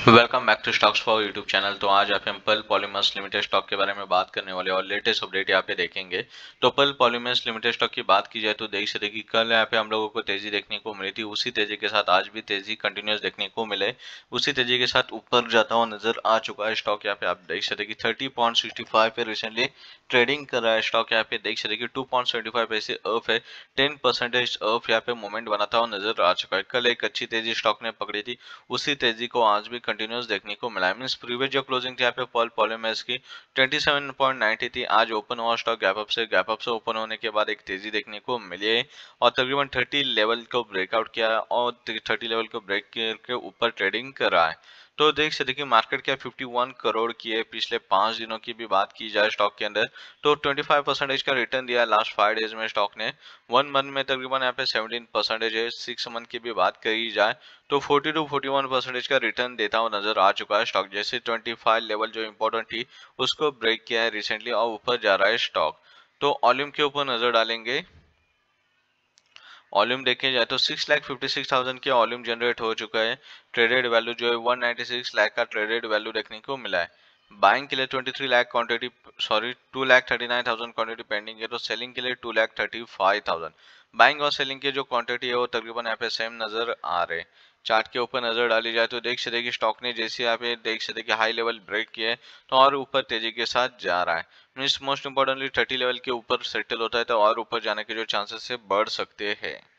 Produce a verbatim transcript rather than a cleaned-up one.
Welcome back to stocks for YouTube channel. तो आज आप हम पर्ल पॉलीमर्स लिमिटेड स्टॉक के बारे में बात करने वाले और लेटेस्ट अपडेट यहाँ पे देखेंगे। तो पर्ल पॉलीमर्स लिमिटेड स्टॉक की बात की जाए तो देख सकते कि कल यहाँ पे हम लोगों को तेजी देखने को मिली थी, उसी तेजी के साथ आज भी तेजी कंटिन्यूस देखने को मिले, उसी तेजी के साथ ऊपर जाता हुआ नजर आ चुका है स्टॉक। यहाँ पे आप देख सकते कि थर्टी पॉइंट सिक्सटी फाइव पे रिसेंटली ट्रेडिंग कर रहा है स्टॉक। यहाँ पे देख सकते कि टू पॉइंट सेवेंटी फाइव पैसे अप है, टेन परसेंटेज अप यहाँ पे मूवमेंट बनाता हुआ नजर आ चुका है। कल एक अच्छी तेजी स्टॉक ने पकड़ी थी, उसी तेजी को आज भी कंटिन्यूस देखने को मिला है। मींस प्रीवियस जो क्लोजिंग थी यहाँ पे पर्ल पॉलीमर्स की ट्वेंटी सेवन पॉइंट नाइंटी थी, आज ओपन हुआ स्टॉक गैप अप से गैप अप से ओपन होने के बाद एक तेजी देखने को मिली है और तकरीबन थर्टी लेवल को ब्रेकआउट किया और थर्टी लेवल को ब्रेक करके ऊपर ट्रेडिंग कर रहा है। तो देख सकते कि मार्केट क्या फिफ्टी वन करोड़ की है। पिछले पांच दिनों की भी बात की जाए स्टॉक के अंदर तो ट्वेंटी फाइव परसेंटेज का रिटर्न दिया लास्ट फाइव डेज में स्टॉक ने। वन मंथ में तकरीबन यहाँ पे सेवनटीन परसेंटेज है। सिक्स मंथ की भी बात करी जाए तो forty two forty one percentage का रिटर्न देता हुआ नजर आ चुका है स्टॉक। जैसे ट्वेंटी फाइव लेवल जो इंपॉर्टेंट थी उसको ब्रेक किया है रिसेंटली और ऊपर जा रहा है स्टॉक। तो वॉल्यूम के ऊपर नजर डालेंगे। वॉल्यूम देखे जाए तो six lakh fifty six thousand के वॉल्यूम जनरेट हो चुका है। ट्रेडेड वैल्यू जो है वन नाइंटी सिक्स लाख का ट्रेडेड वैल्यू देखने को मिला है। बाइंग के लिए twenty three lakh quantity sorry two lakh thirty nine thousand quantity pending है, तो सेलिंग के लिए two lakh thirty five thousand. Buying और सेलिंग की जो क्वांटिटी है वो तकरीबन यहाँ पे सेम नजर आ रहे। चार्ट के ऊपर नजर डाली जाए तो देख सकते कि स्टॉक ने जैसे यहाँ पे देख सकते कि हाई लेवल ब्रेक किए तो और ऊपर तेजी के साथ जा रहा है। Means most importantly thirty level के ऊपर सेटल होता है तो और ऊपर जाने के जो चांसेस है बढ़ सकते हैं।